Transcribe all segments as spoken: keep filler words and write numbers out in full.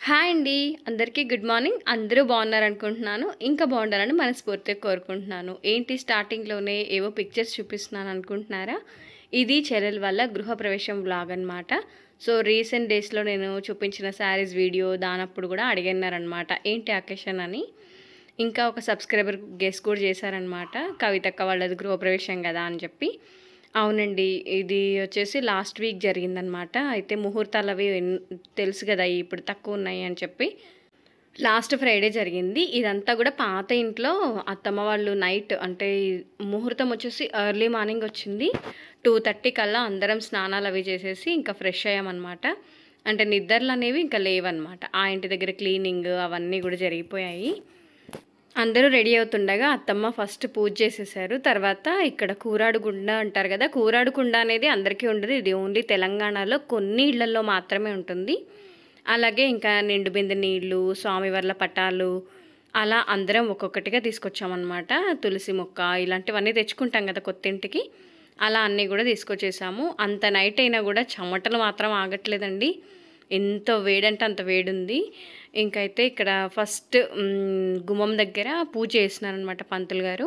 Hi అండి. అందరికీ good morning. అందరూ బాగున్నారనుకుంటున్నాను. ఇంకా బాగుండాలని మనస్ఫూర్తిగా కోరుకుంటున్నాను. ఏంటి స్టార్టింగ్‌లోనే ఏవో పిక్చర్స్ చూపిస్తున్నాను అనుకుంటున్నారా? ఇది చెల్లెల వల్ల గృహప్రవేశం వ్లాగ్ అనమాట. సో, రీసెంట్ డేస్‌లో నేను చూపించిన శారీస్ వీడియో దానప్పుడు కూడా అడిగన్నారనమాట. ఏంటి అకేషన్ అని. ఇంకా ఒక సబ్స్క్రైబర్ గెస్ కూడా చేశారనమాట. కవితక్క వాళ్ళది గృహప్రవేశం కదా అని చెప్పి. అవునండి. ఇది వచ్చేసి లాస్ట్ వీక్ జరిగిందనమాట. అయితే ముహూర్తాలవి ఎన్ తెలుసు గదా! ఇప్పుడు తక్కువున్నాయి అని చెప్పి. లాస్ట్ ఫ్రైడే జరిగింది. ఇదంతా గూడా పాత ఇంట్లో అత్తమ్మ వాళ్ళు నైట్ అంటే ముహూర్తం వచ్చేసి ఎర్లీ మార్నింగ్ వచ్చింది. రెండు ముప్పై కల్లా అందరం స్నానాలవి చేసేసి ఇంకా ఫ్రెష్ అయ్యామనమాట. అంటే నిద్రలనేవి ఇంకా లేవనమాట. ఆ ఇంటి దగ్గర క్లీనింగ్ అవన్నీ గూడా జరిగిపోయాయి. అందరూ రెడీ అవుతుండగా అత్తమ్మ ఫస్ట్ పూజ చేసేసారు. తర్వాత ఇక్కడ కూరాడుగుండ అంటారు కదా! కూరాడుకుండ అనేది అందరికీ ఉండదు. ఇది ఓన్లీ తెలంగాణలో కొన్ని ఇళ్లల్లో మాత్రమే ఉంటుంది. అలాగే ఇంకా నిండు బిందె నీళ్ళు, స్వామివార్ల పటాలు అలా అందరం ఒక్కొక్కటిగా తీసుకొచ్చామన్నమాట. తులసి మొక్క ఇలాంటివన్నీ తెచ్చుకుంటాం కదా కొత్తింటికి. అలా అన్నీ కూడా తీసుకొచ్చేసాము. అంత నైట్ అయినా కూడా చెమటలు మాత్రం ఆగట్లేదండి. ఎంత వేడంటే అంత వేడుంది. ఇంకైతే ఇక్కడ ఫస్ట్ గుమ్మం దగ్గర పూజ చేస్తున్నారనమాట పంతులు గారు.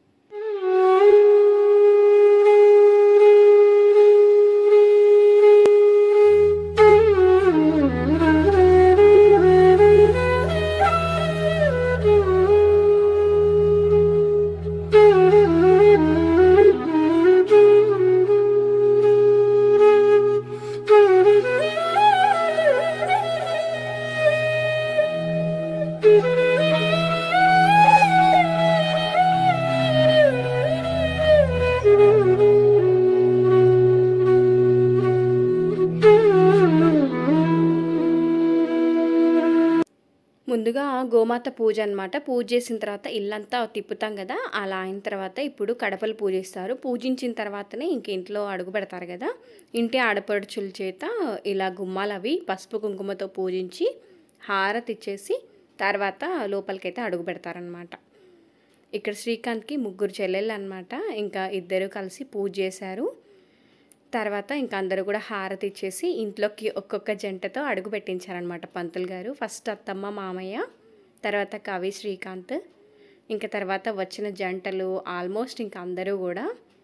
ముందుగా గోమాత పూజ అనమాట. పూజ చేసిన తర్వాత ఇల్లంతా తిప్పుతాం కదా! అలా అయిన తర్వాత ఇప్పుడు కడపలు పూజిస్తారు. పూజించిన తర్వాతనే ఇంక ఇంట్లో అడుగు పెడతారు కదా! ఇంటి ఆడపడుచుల చేత ఇలా గుమ్మాలవి పసుపు కుంకుమతో పూజించి హారతి ఇచ్చేసి తర్వాత లోపలికైతే అడుగు పెడతారనమాట. ఇక్కడ శ్రీకాంత్‌కి ముగ్గురు చెల్లెళ్ళు అనమాట. ఇంకా ఇద్దరు కలిసి పూజ చేశారు. తర్వాత ఇంక అందరూ కూడా హారతి ఇచ్చేసి ఇంట్లోకి ఒక్కొక్క జంటతో అడుగు పెట్టించారనమాట పంతులు గారు. ఫస్ట్ అత్తమ్మ, మామయ్య, తర్వాత కవి, శ్రీకాంత్, ఇంకా తర్వాత వచ్చిన జంటలు ఆల్మోస్ట్ ఇంక అందరూ కూడా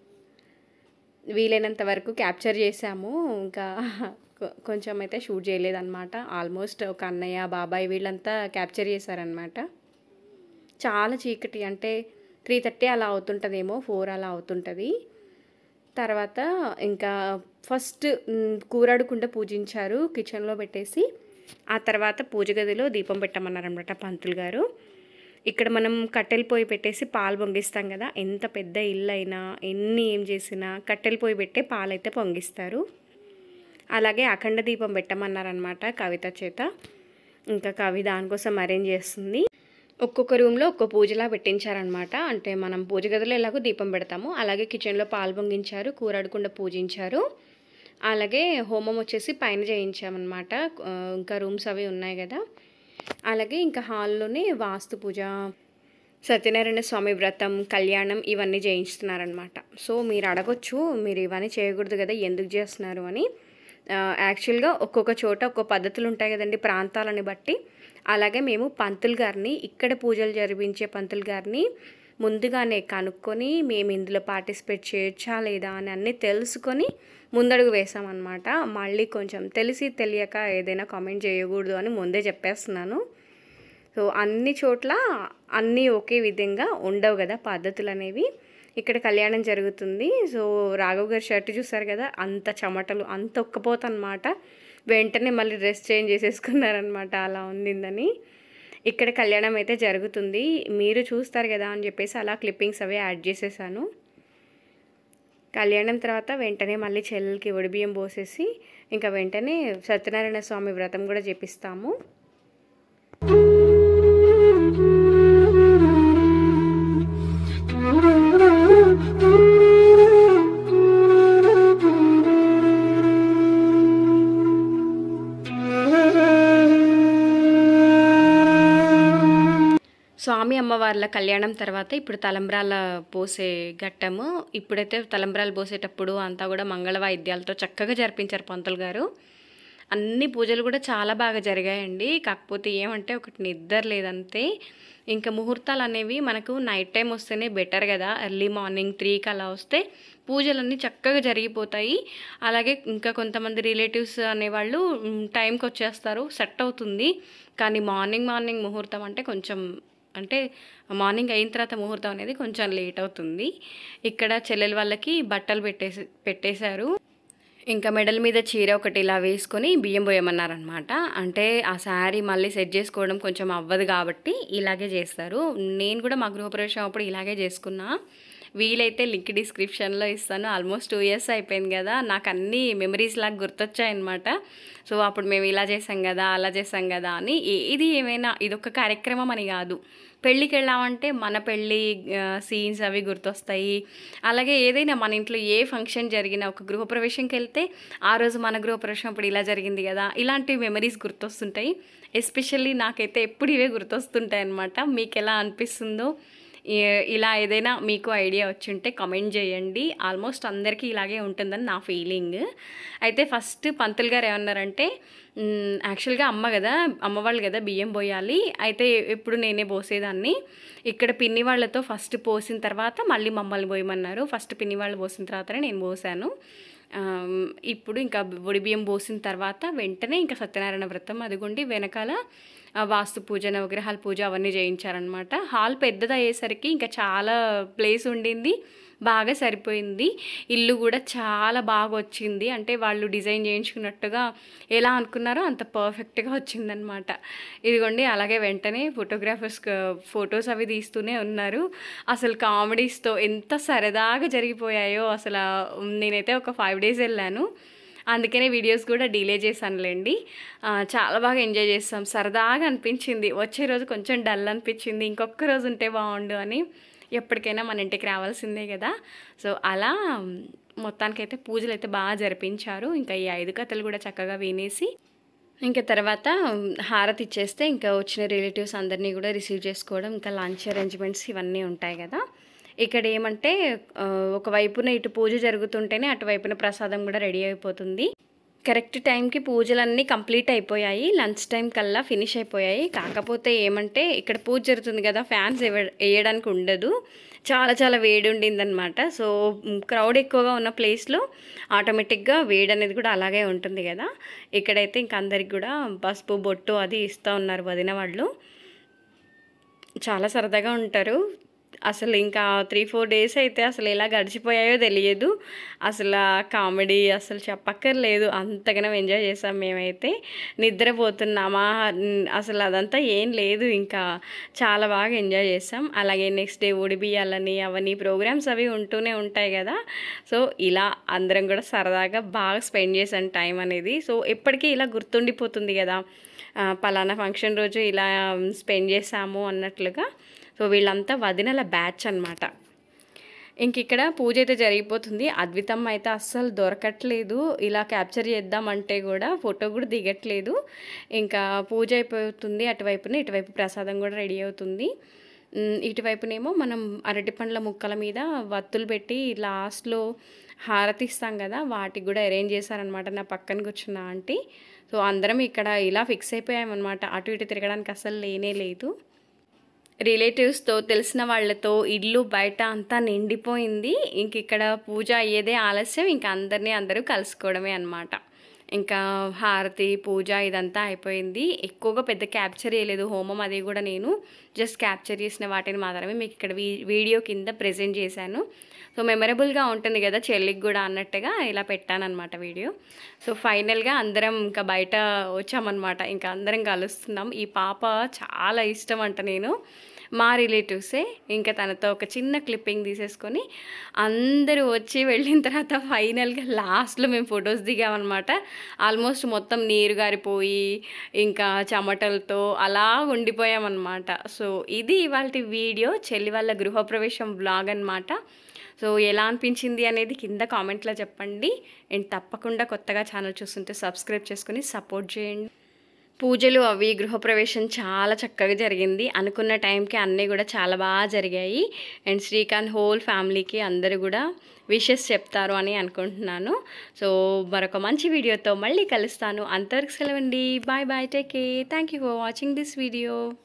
వీలైనంత వరకు క్యాప్చర్ చేశాము. ఇంకా కొంచెం అయితే షూట్ చేయలేదన్నమాట. ఆల్మోస్ట్ ఒక అన్నయ్య, బాబాయ్ వీళ్ళంతా క్యాప్చర్ చేశారనమాట. చాలా చీకటి అంటే త్రీ థర్టీ అలా అవుతుంటుందేమో, ఫోర్ అలా అవుతుంటుంది. తర్వాత ఇంకా ఫస్ట్ కూరాడుకుండ పూజించారు కిచెన్లో పెట్టేసి. ఆ తర్వాత పూజ గదిలో దీపం పెట్టమన్నారనమాట పంతులు గారు. ఇక్కడ మనం కట్టెల పొయ్యి పెట్టేసి పాలు పొంగిస్తాం కదా! ఎంత పెద్ద ఇల్లు అయినా ఎన్ని ఏం చేసినా కట్టెల పొయ్యి పెట్టే పాలైతే పొంగిస్తారు. అలాగే అఖండ దీపం పెట్టమన్నారనమాట కవిత చేత. ఇంకా కవి దానికోసం అరేంజ్ చేస్తుంది. ఒక్కొక్క రూమ్లో ఒక్కో పూజలా పెట్టించారనమాట. అంటే మనం పూజ గదిలో ఎలాగో దీపం పెడతాము, అలాగే కిచెన్లో పాలు పొంగించారు, కూరాడకుండా పూజించారు. అలాగే హోమం వచ్చేసి పైన చేయించామన్నమాట. ఇంకా రూమ్స్ అవి ఉన్నాయి కదా. అలాగే ఇంకా హాల్లోనే వాస్తు పూజ, సత్యనారాయణ స్వామి వ్రతం, కళ్యాణం ఇవన్నీ చేయిస్తున్నారనమాట. సో మీరు అడగొచ్చు, మీరు ఇవన్నీ చేయకూడదు కదా, ఎందుకు చేస్తున్నారు అని. యాక్చువల్గా ఒక్కొక్క చోట ఒక్కో పద్ధతులు ఉంటాయి కదండి ప్రాంతాలని బట్టి. అలాగే మేము పంతులు గారిని, ఇక్కడ పూజలు జరిపించే పంతులు గారిని ముందుగానే కనుక్కొని మేము ఇందులో పార్టిసిపేట్ చేయొచ్చా లేదా అని అన్నీ తెలుసుకొని ముందడుగు వేసామన్నమాట. మళ్ళీ కొంచెం తెలిసి తెలియక ఏదైనా కామెంట్ చేయకూడదు అని ముందే చెప్పేస్తున్నాను. సో అన్ని చోట్ల అన్నీ ఒకే విధంగా ఉండవు కదా పద్ధతులు అనేవి. ఇక్కడ కళ్యాణం జరుగుతుంది. సో రాఘవ్ గారి షర్ట్ చూసారు కదా, అంత చెమటలు, అంత ఒక్కపోతనమాట. వెంటనే మళ్ళీ డ్రెస్ చేంజ్ చేసేసుకున్నారనమాట, అలా ఉండిందని. ఇక్కడ కళ్యాణం అయితే జరుగుతుంది, మీరు చూస్తారు కదా అని చెప్పేసి అలా క్లిప్పింగ్స్ అవి యాడ్ చేసేసాను. కళ్యాణం తర్వాత వెంటనే మళ్ళీ చెల్లెలకి ఒడిబియ్యం పోసేసి ఇంకా వెంటనే సత్యనారాయణ స్వామి వ్రతం కూడా చేపిస్తాము. స్వామి అమ్మవార్ల కళ్యాణం తర్వాత ఇప్పుడు తలంబ్రాల పోసే ఘట్టము. ఇప్పుడైతే తలంబ్రాలు పోసేటప్పుడు అంతా కూడా మంగళ వాయిద్యాలతో చక్కగా జరిపించారు పంతులు గారు. అన్ని పూజలు కూడా చాలా బాగా జరిగాయండి. కాకపోతే ఏమంటే ఒకటి నిద్ర లేదంతే. ఇంకా ముహూర్తాలు అనేవి మనకు నైట్ టైం వస్తేనే బెటర్ కదా. ఎర్లీ మార్నింగ్ త్రీకి అలా వస్తే పూజలన్నీ చక్కగా జరిగిపోతాయి. అలాగే ఇంకా కొంతమంది రిలేటివ్స్ అనేవాళ్ళు టైంకి వచ్చేస్తారు, సెట్ అవుతుంది. కానీ మార్నింగ్ మార్నింగ్ ముహూర్తం అంటే కొంచెం అంటే మార్నింగ్ అయిన తర్వాత ముహూర్తం అనేది కొంచెం లేట్ అవుతుంది. ఇక్కడ చెల్లెల వాళ్ళకి బట్టలు పెట్టేసి పెట్టేశారు. ఇంకా మెడల మీద చీర ఒకటి ఇలా వేసుకొని బియ్యం పోయమన్నారనమాట. అంటే ఆ శారీ మళ్ళీ సెట్ చేసుకోవడం కొంచెం అవ్వదు కాబట్టి ఇలాగే చేస్తారు. నేను కూడా మా గృహప్రవేశం అప్పుడు ఇలాగే చేసుకున్నా. వీలైతే లింక్ డిస్క్రిప్షన్లో ఇస్తాను. ఆల్మోస్ట్ టూ ఇయర్స్ అయిపోయింది కదా, నాకు అన్ని మెమరీస్ లాగా గుర్తొచ్చాయన్నమాట. సో అప్పుడు మేము ఇలా చేసాం కదా, అలా చేసాం కదా అని. ఇది ఏమైనా ఇదొక కార్యక్రమం అని కాదు, పెళ్ళికి వెళ్ళామంటే మన పెళ్ళి సీన్స్ అవి గుర్తొస్తాయి. అలాగే ఏదైనా మన ఇంట్లో ఏ ఫంక్షన్ జరిగినా, ఒక గృహప్రవేశంకి వెళ్తే ఆ రోజు మన గృహప్రవేశం అప్పుడు ఇలా జరిగింది కదా, ఇలాంటి మెమరీస్ గుర్తొస్తుంటాయి. ఎస్పెషల్లీ నాకైతే ఎప్పుడు ఇవే గుర్తొస్తుంటాయి అన్నమాట. మీకు ఎలా అనిపిస్తుందో, ఇలా ఏదైనా మీకు ఐడియా వచ్చుంటే కామెంట్ చేయండి. ఆల్మోస్ట్ అందరికీ ఇలాగే ఉంటుందని నా ఫీలింగ్. అయితే ఫస్ట్ పంతులు గారు ఏమన్నారంటే, యాక్చువల్గా అమ్మ కదా, అమ్మ వాళ్ళు కదా బియ్యం పోయాలి, అయితే ఎప్పుడు నేనే పోసేదాన్ని. ఇక్కడ పిన్ని వాళ్ళతో ఫస్ట్ పోసిన తర్వాత మళ్ళీ మమ్మల్ని పోయమన్నారు. ఫస్ట్ పిన్ని వాళ్ళు పోసిన తర్వాతనే నేను పోసాను. ఇప్పుడు ఇంకా ఒడి బియ్యం పోసిన తర్వాత వెంటనే ఇంకా సత్యనారాయణ వ్రతం అదిగోండి వెనకాల వాస్తు పూజ, నవగ్రహాల పూజ అవన్నీ చేయించారనమాట. హాల్ పెద్దది అయ్యేసరికి ఇంకా చాలా ప్లేస్ ఉండింది, బాగా సరిపోయింది. ఇల్లు కూడా చాలా బాగా వచ్చింది. అంటే వాళ్ళు డిజైన్ చేయించుకున్నట్టుగా ఎలా అనుకున్నారో అంత పర్ఫెక్ట్గా వచ్చిందనమాట. ఇదిగోండి అలాగే వెంటనే ఫోటోగ్రాఫర్స్ ఫొటోస్ అవి తీస్తూనే ఉన్నారు. అసలు కామెడీస్తో ఎంత సరదాగా జరిగిపోయాయో అసలు. నేనైతే ఒక ఫైవ్ డేస్ వెళ్ళాను, అందుకనే వీడియోస్ కూడా డిలే చేశానులేండి. చాలా బాగా ఎంజాయ్ చేస్తాం, సరదాగా అనిపించింది. వచ్చే రోజు కొంచెం డల్ అనిపించింది, ఇంకొక రోజు ఉంటే బాగుండు అని. ఎప్పటికైనా మన ఇంటికి రావాల్సిందే కదా. సో అలా మొత్తానికైతే పూజలు అయితే బాగా జరిపించారు. ఇంకా ఈ ఐదు కథలు కూడా చక్కగా వినేసి ఇంకా తర్వాత హారతి ఇచ్చేస్తే ఇంకా వచ్చిన రిలేటివ్స్ అందరినీ కూడా రిసీవ్ చేసుకోవడం, ఇంకా లంచ్ అరేంజ్మెంట్స్ ఇవన్నీ ఉంటాయి కదా. ఇక్కడ ఏమంటే ఒకవైపున ఇటు పూజ జరుగుతుంటేనే అటువైపున ప్రసాదం కూడా రెడీ అయిపోతుంది. కరెక్ట్ టైంకి పూజలన్నీ కంప్లీట్ అయిపోయాయి, లంచ్ టైం కల్లా ఫినిష్ అయిపోయాయి. కాకపోతే ఏమంటే ఇక్కడ పూజ జరుగుతుంది కదా, ఫ్యాన్స్ వేయడానికి ఉండదు, చాలా చాలా వేడి ఉండిందనమాట. సో క్రౌడ్ ఎక్కువగా ఉన్న ప్లేస్లో ఆటోమేటిక్గా వేడి అనేది కూడా అలాగే ఉంటుంది కదా. ఇక్కడైతే ఇంక అందరికి కూడా పసుపు బొట్టు అది ఇస్తూ ఉన్నారు వదిన వాళ్ళు. చాలా సరదాగా ఉంటారు అసలు. ఇంకా త్రీ ఫోర్ డేస్ అయితే అసలు ఎలా గడిచిపోయాయో తెలియదు. అసలు కామెడీ అసలు చెప్పక్కర్లేదు, అంతగానో ఎంజాయ్ చేసాం మేమైతే. నిద్రపోతున్నామా అసలు అదంతా ఏం లేదు, ఇంకా చాలా బాగా ఎంజాయ్ చేసాం. అలాగే నెక్స్ట్ డే ఒడి బియ్యాలని అవన్నీ ప్రోగ్రామ్స్ అవి ఉంటూనే ఉంటాయి కదా. సో ఇలా అందరం కూడా సరదాగా బాగా స్పెండ్ చేసాం టైం అనేది. సో ఎప్పటికీ ఇలా గుర్తుండిపోతుంది కదా, పలానా ఫంక్షన్ రోజు ఇలా స్పెండ్ చేసాము అన్నట్లుగా. సో వీళ్ళంతా వదినల బ్యాచ్ అనమాట. ఇంక ఇక్కడ పూజ అయితే జరిగిపోతుంది. అద్వితమ్మ అయితే అస్సలు దొరకట్లేదు, ఇలా క్యాప్చర్ చేద్దామంటే కూడా ఫోటో కూడా దిగట్లేదు. ఇంకా పూజ అయిపోతుంది అటువైపున, ఇటువైపు ప్రసాదం కూడా రెడీ అవుతుంది. ఇటువైపునేమో మనం అరటి పండ్ల ముక్కల మీద వత్తులు పెట్టి లాస్ట్లో హారతి ఇస్తాం కదా, వాటికి కూడా అరేంజ్ చేశారనమాట నా పక్కన కూర్చున్న ఆంటీ. సో అందరం ఇక్కడ ఇలా ఫిక్స్ అయిపోయామన్నమాట, అటు ఇటు తిరగడానికి అస్సలు లేనే లేదు. రిలేటివ్స్తో తెలిసిన వాళ్ళతో ఇల్లు బయట అంతా నిండిపోయింది. ఇంక ఇక్కడ పూజ అయ్యేదే ఆలస్యం, ఇంకా అందరినీ అందరూ కలుసుకోవడమే అనమాట. ఇంకా హారతి పూజ ఇదంతా అయిపోయింది. ఎక్కువగా పెద్ద క్యాప్చర్ చేయలేదు హోమం, అది కూడా నేను జస్ట్ క్యాప్చర్ చేసిన వాటిని మాత్రమే మీకు ఇక్కడ వీడియో కింద ప్రెజెంట్ చేశాను. సో మెమరబుల్గా ఉంటుంది కదా చెల్లికి కూడా అన్నట్టుగా ఇలా పెట్టానన్నమాట వీడియో. సో ఫైనల్గా అందరం ఇంకా బయట వచ్చామన్నమాట, ఇంకా అందరం కలుస్తున్నాం. ఈ పాప చాలా ఇష్టం అంట, నేను మా రిలేటివ్సే. ఇంకా తనతో ఒక చిన్న క్లిప్పింగ్ తీసేసుకొని అందరూ వచ్చి వెళ్ళిన తర్వాత ఫైనల్గా లాస్ట్లో మేము ఫొటోస్ దిగామన్నమాట. ఆల్మోస్ట్ మొత్తం నీరు గారిపోయి ఇంకా చెమటలతో అలా ఉండిపోయామన్నమాట. సో ఇది ఇవాళ వీడియో, చెల్లి వాళ్ళ గృహప్రవేశం వ్లాగ్ అన్నమాట. సో ఎలా అనిపించింది అనేది కింద కామెంట్లో చెప్పండి. అండ్ తప్పకుండా కొత్తగా ఛానల్ చూస్తుంటే సబ్స్క్రైబ్ చేసుకొని సపోర్ట్ చేయండి. పూజలు అవి గృహప్రవేశం చాలా చక్కగా జరిగింది. అనుకున్న టైంకి అన్నీ కూడా చాలా బాగా జరిగాయి. అండ్ శ్రీకాంత్ హోల్ ఫ్యామిలీకి అందరూ కూడా విషెస్ చెప్తారు అని అనుకుంటున్నాను. సో మరొక మంచి వీడియోతో మళ్ళీ కలుస్తాను. అంతవరకు సెలవండి. Bye bye, take care. Thank you for watching this video.